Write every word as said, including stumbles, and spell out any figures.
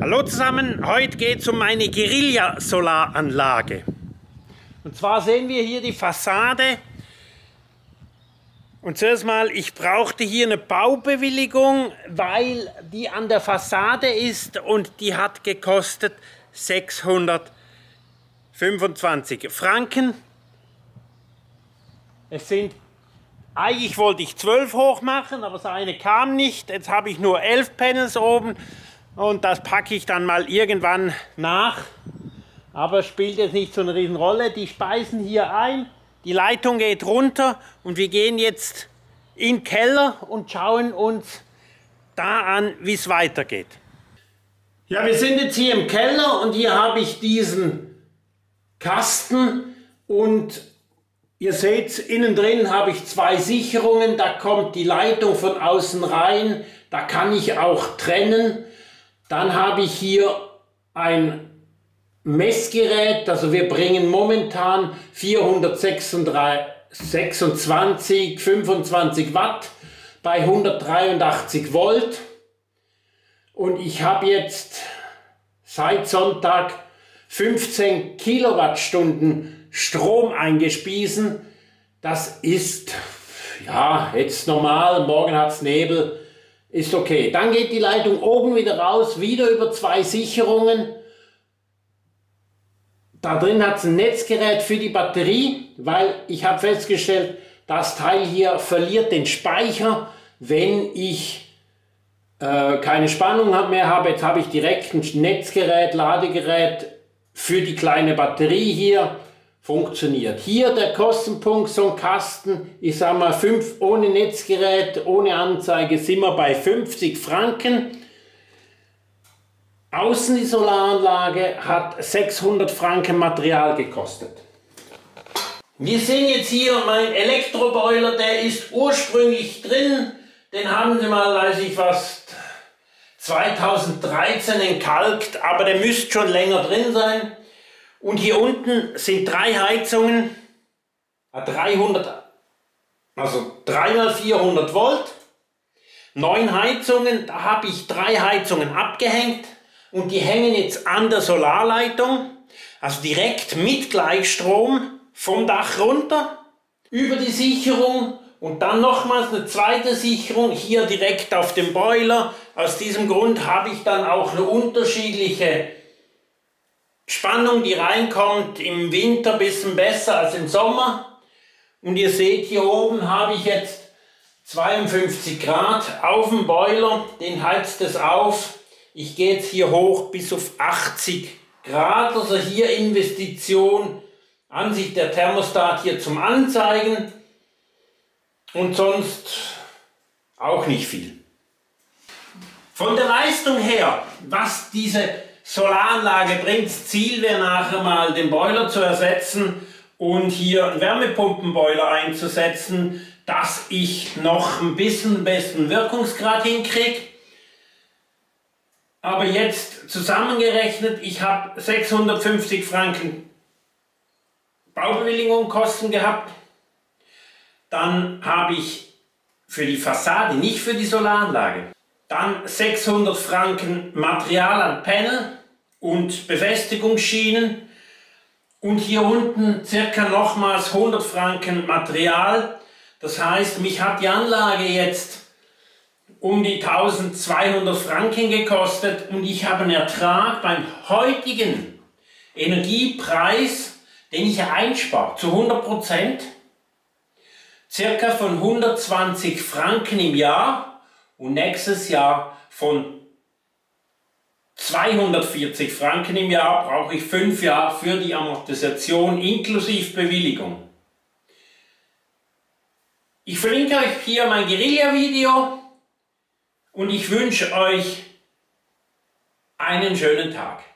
Hallo zusammen, heute geht es um meine Guerilla-Solaranlage. Und zwar sehen wir hier die Fassade. Und zuerst mal, ich brauchte hier eine Baubewilligung, weil die an der Fassade ist und die hat gekostet sechshundertfünfundzwanzig Franken. Es sind, eigentlich wollte ich zwölf hoch machen, aber das eine kam nicht. Jetzt habe ich nur elf Panels oben. Und das packe ich dann mal irgendwann nach. Aber es spielt jetzt nicht so eine riesen Rolle. Die speisen hier ein, die Leitung geht runter und wir gehen jetzt in den Keller und schauen uns da an, wie es weitergeht. Ja, wir sind jetzt hier im Keller und hier habe ich diesen Kasten und ihr seht, innen drin habe ich zwei Sicherungen. Da kommt die Leitung von außen rein. Da kann ich auch trennen. Dann habe ich hier ein Messgerät, also wir bringen momentan vierhundertsechsundzwanzig, fünfundzwanzig Watt bei hundertdreiundachtzig Volt. Und ich habe jetzt seit Sonntag fünfzehn Kilowattstunden Strom eingespiesen. Das ist, ja, jetzt normal, morgen hat es Nebel. Ist okay. Dann geht die Leitung oben wieder raus, wieder über zwei Sicherungen. Da drin hat es ein Netzgerät für die Batterie, weil ich habe festgestellt, das Teil hier verliert den Speicher, wenn ich äh, keine Spannung mehr habe. Jetzt habe ich direkt ein Netzgerät, Ladegerät für die kleine Batterie hier. Funktioniert. Hier der Kostenpunkt, so ein Kasten, ich sage mal fünf ohne Netzgerät, ohne Anzeige, sind wir bei fünfzig Franken. Außen die Solaranlage hat sechshundert Franken Material gekostet. Wir sehen jetzt hier mein Elektroboiler, der ist ursprünglich drin, den haben sie mal, weiß ich was, zweitausenddreizehn entkalkt, aber der müsste schon länger drin sein. Und hier unten sind drei Heizungen, dreihundert, also drei mal vierhundert Volt, neun Heizungen, da habe ich drei Heizungen abgehängt und die hängen jetzt an der Solarleitung, also direkt mit Gleichstrom vom Dach runter, über die Sicherung und dann nochmals eine zweite Sicherung hier direkt auf dem Boiler. Aus diesem Grund habe ich dann auch eine unterschiedliche Spannung, die reinkommt, im Winter ein bisschen besser als im Sommer. Und ihr seht, hier oben habe ich jetzt zweiundfünfzig Grad auf dem Boiler, den heizt es auf. Ich gehe jetzt hier hoch bis auf achtzig Grad, also hier Investition, an sich der Thermostat hier zum Anzeigen und sonst auch nicht viel. Von der Leistung her, was diese Solaranlage bringt, das Ziel wäre nachher mal den Boiler zu ersetzen und hier einen Wärmepumpenboiler einzusetzen, dass ich noch ein bisschen besseren Wirkungsgrad hinkriege. Aber jetzt zusammengerechnet, ich habe sechshundertfünfzig Franken Baubewilligung Kosten gehabt. Dann habe ich für die Fassade, nicht für die Solaranlage, dann sechshundert Franken Material an Panel und Befestigungsschienen und hier unten circa nochmals hundert Franken Material. Das heißt, mich hat die Anlage jetzt um die eintausendzweihundert Franken gekostet und ich habe einen Ertrag beim heutigen Energiepreis, den ich einspare, zu hundert Prozent, circa von hundertzwanzig Franken im Jahr. Und nächstes Jahr von zweihundertvierzig Franken im Jahr brauche ich fünf Jahre für die Amortisation inklusive Bewilligung. Ich verlinke euch hier mein Guerilla-Video und ich wünsche euch einen schönen Tag.